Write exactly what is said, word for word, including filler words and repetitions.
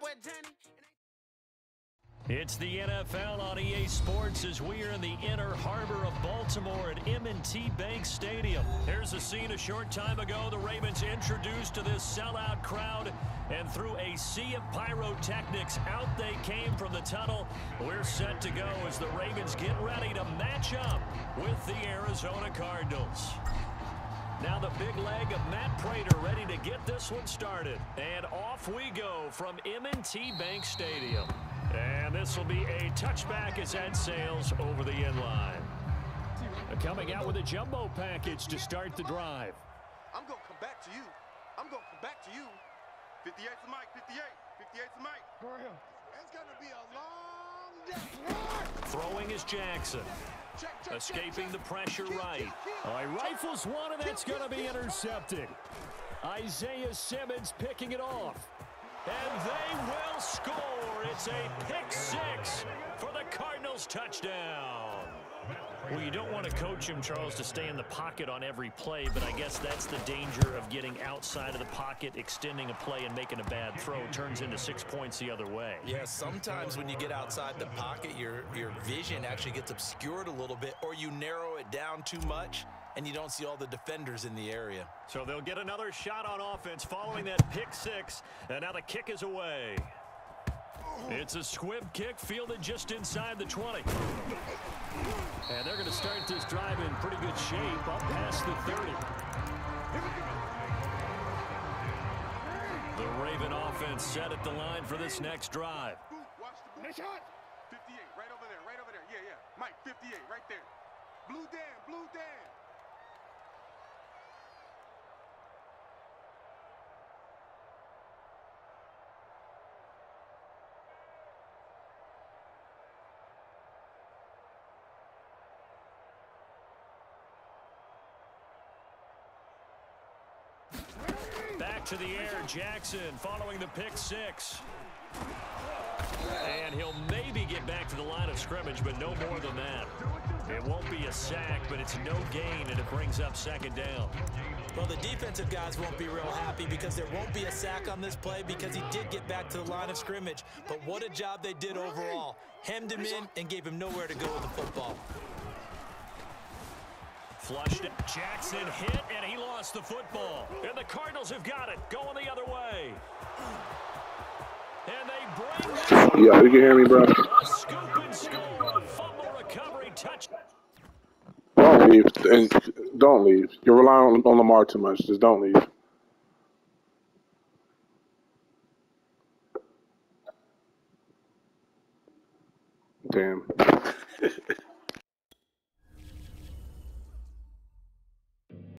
It's the N F L on E A Sports as we are in the inner harbor of Baltimore at M and T Bank Stadium. Here's a scene a short time ago. The Ravens introduced to this sellout crowd, and through a sea of pyrotechnics, out they came from the tunnel. We're set to go as the Ravens get ready to match up with the Arizona Cardinals. Now the big leg of Matt Prater ready to get this one started. And off we go from M and T Bank Stadium. And this will be a touchback as that sails over the end line. Coming out with a jumbo package to start the drive. I'm going to come back to you. I'm going to come back to you. fifty-eight's the mic, fifty-eight. fifty-eight's the mic. For real. It's going to be a long day. Throwing is Jackson. Check, check, Escaping check, check. the pressure Kill, right. kill, kill. All right, rifles one, and that's going to be intercepted. Isaiah Simmons picking it off. And they will score. It's a pick six for the Cardinals touchdown. Well, you don't want to coach him, Charles, to stay in the pocket on every play, but I guess that's the danger of getting outside of the pocket, extending a play, and making a bad throw. Turns into six points the other way. Yeah, sometimes when you get outside the pocket, your, your vision actually gets obscured a little bit, or you narrow it down too much, and you don't see all the defenders in the area. So they'll get another shot on offense following that pick six, and now the kick is away. It's a squib kick fielded just inside the twenty. And they're going to start this drive in pretty good shape up past the thirty. The Raven offense set at the line for this next drive. Watch the boot. fifty-eight, right over there, right over there. Yeah, yeah. Mike, fifty-eight, right there. Blue Dan, blue Dan. Back to the air, Jackson following the pick six. And he'll maybe get back to the line of scrimmage, but no more than that. It won't be a sack, but it's no gain, and it brings up second down. Well, the defensive guys won't be real happy because there won't be a sack on this play because he did get back to the line of scrimmage. But what a job they did overall. Hemmed him in and gave him nowhere to go with the football. Flushed it. Jackson hit, and he lost the football. And the Cardinals have got it, going the other way. And they bring that. Yeah, you can hear me, bro. A scoop and score. Fumble recovery touch. Don't leave. And don't leave. You're relying on, on Lamar too much. Just don't leave. Damn.